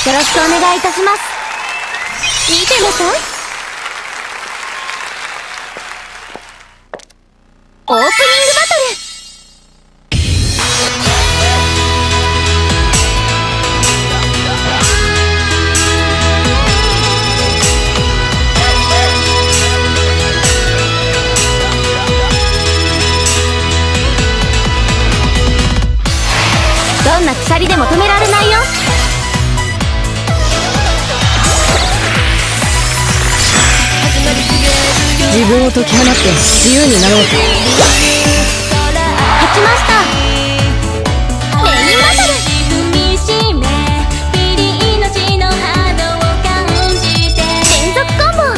よろしくお願いいたします。見てなさい。オープニングバトル。どんな鎖でも止められないよ。 自分を解き放って自由になろう。 勝ちました。メインバトル。連続コンボ。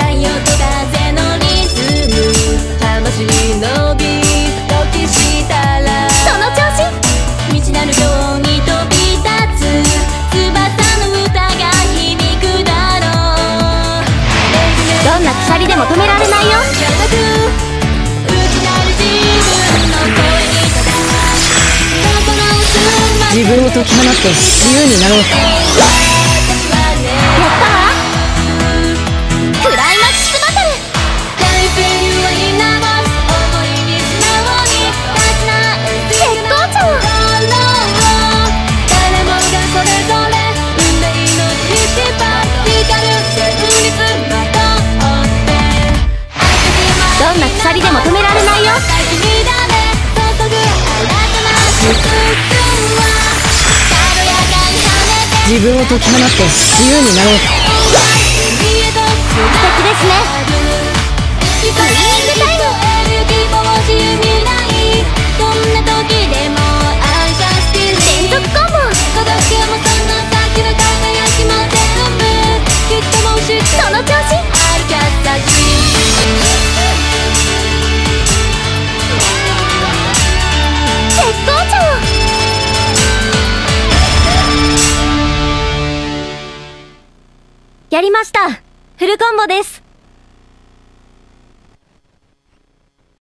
その調子。未知なるように飛び立つ翼の歌が響くだろう。どんな鎖でも止められないよ。 自分を解き放って自由になろう。 やったわ。クライマックスバトル。絶好調。どんな鎖でも止められないよ。 自分を解き放って自由になろう。 素敵ですね。ウィニングタイム。連続コンボ。その調子。絶好調。やりました。フルコンボです。